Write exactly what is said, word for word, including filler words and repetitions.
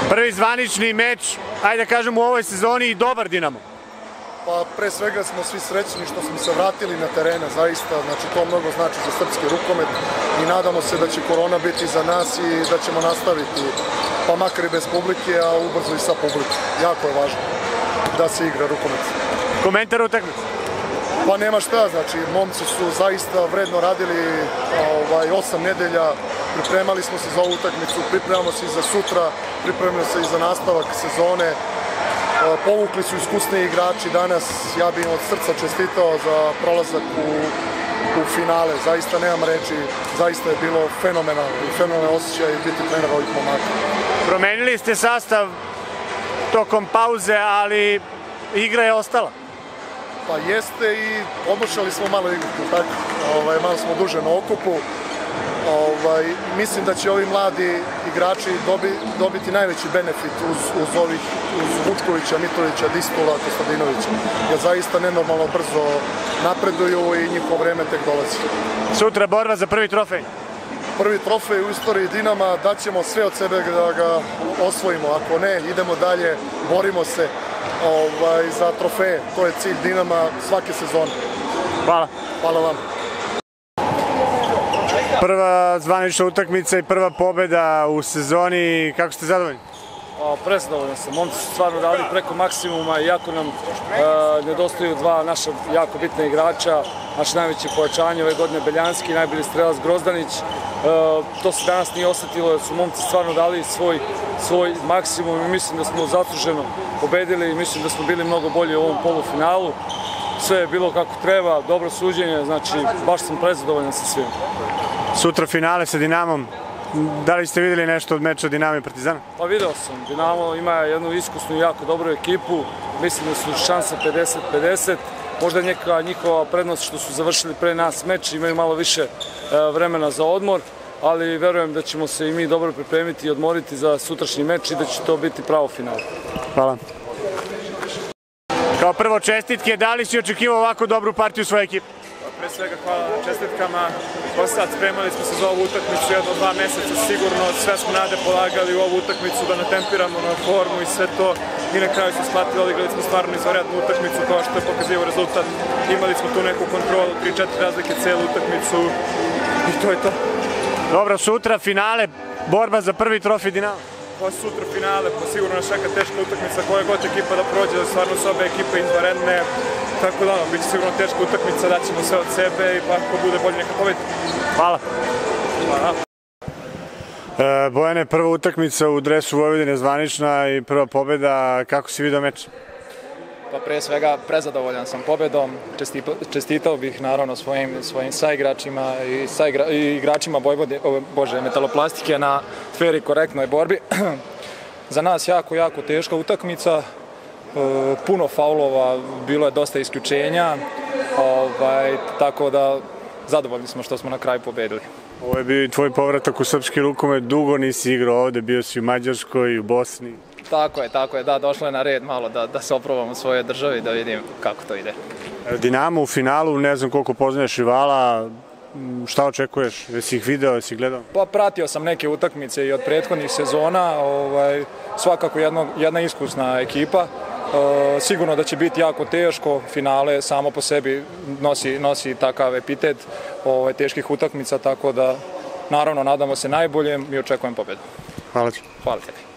Prvi zvanični meč, ajde da kažem, u ovoj sezoni i dobar Dinamo. Pa pre svega smo svi srećni što smo se vratili na terene, zaista, znači to mnogo znači za srpski rukomet i nadamo se da će korona biti za nas i da ćemo nastaviti, pa makar i bez publike, a ubrzo i sa publike. Jako je važno da se igra rukomet. Komentar utakmice? Pa nema šta, znači momci su zaista vredno radili ovaj, osam nedelja, pripremali smo se za ovu utakmicu, pripremamo se i za sutra, pripremamo se i za nastavak sezone. Povukli su iskusni igrači danas, ja bih im od srca čestitao za prolazak u, u finale, zaista nemam reči, zaista je bilo fenomenalno i fenomenalno osjećaj biti trener ovih momaka. Promenili ste sastav tokom pauze, ali igra je ostala. Pa jeste i obušali smo malo igru, tako, ovaj, malo smo duže na okupu. Ovaj, mislim da će ovi mladi igrači dobi, dobiti najveći benefit uz, uz ovih, uz Vučkovića, Mitrovića, Distula, Kostadinovića, jer zaista nenormalno brzo napreduju i njihovo vreme tek dolazi. Sutra borba za prvi trofej. Prvi trofej u istoriji Dinama, daćemo sve od sebe da ga osvojimo, ako ne, idemo dalje, borimo se ovaj, za trofeje, to je cilj Dinama svake sezone. Hvala. Hvala vam. Prva zvanična utakmica i prva pobeda u sezoni, kako ste zadovoljni? Prezadovoljan sam, momci su stvarno radili preko maksimuma, iako nam nedostaju dva naša jako bitna igrača, naše najveće pojačanje ove godine Beljanski, najbolji strelac Grozdanić. To se danas nije osetilo, jer su momci stvarno dali svoj, svoj maksimum i mislim da smo zasluženo pobedili i mislim da smo bili mnogo bolji u ovom polufinalu. Sve je bilo kako treba, dobro suđenje, znači baš sam prezadovoljan sa svim. Sutra finale sa Dinamom, da li ste vidjeli nešto od meča Dinamo i Partizana? Pa video sam, Dinamo ima jednu iskusnu i jako dobru ekipu, mislim da su šanse pedeset pedeset, možda neka njihova prednost što su završili pre nas meč, imaju malo više vremena za odmor, ali verujem da ćemo se i mi dobro pripremiti i odmoriti za sutrašnji meč i da će to biti pravo finale. Hvala. Kao prvo čestitke, da li si očekivao ovako dobru partiju svoje ekipe? Pre svega hvala na čestitkama. Sad spremali smo se za ovu utakmicu jedno dva meseca sigurno, sve smo nade polagali u ovu utakmicu da natempiramo na formu i sve to i na kraju smo shvatili, odigrali smo stvarno izvanrednu utakmicu kao što je pokazivao rezultat. Imali smo tu neku kontrolu, tri četiri razlike celu utakmicu i to je to. Dobro, sutra finale, borba za prvi trofej Dinamo. Pa sutra finale, pa sigurno nas čeka teška utakmica koja god ekipa da prođe, stvarno su obe ekipe izvanredne. Tako da, bit će sigurno teška utakmica, daćemo sve od sebe i pa ako bude bolje neka pobedi. Hvala. Hvala. E, Bojane, prva utakmica u dresu Vojvodine zvanična i prva pobeda, kako si vidio meč? Pa pre svega prezadovoljan sam pobedom, čestitao bih naravno svojim, svojim saigračima i, saigra, i igračima Vojvodine, bože, Metaloplastike na fer i korektnoj borbi. Za nas jako, jako teška utakmica. Puno faulova, bilo je dosta isključenja, ovaj, tako da zadovoljni smo što smo na kraju pobedili. Ovo je bio i tvoj povratak u srpski rukomet, dugo nisi igrao ovde, bio si u Mađarskoj i u Bosni. Tako je, tako je, da, došlo je na red malo da, da se oprobam u svojoj državi, da vidim kako to ide. Dinamo u finalu, ne znam koliko poznaješ rivala, šta očekuješ? Jesi ih video, jesi gledao? Pa pratio sam neke utakmice i od prethodnih sezona, ovaj, svakako jedno, jedna iskusna ekipa. E, sigurno da će biti jako teško, finale samo po sebi nosi, nosi takav epitet ovaj, teških utakmica, tako da naravno nadamo se najboljem i očekujem pobedu. Hvala ti. Hvala tebi.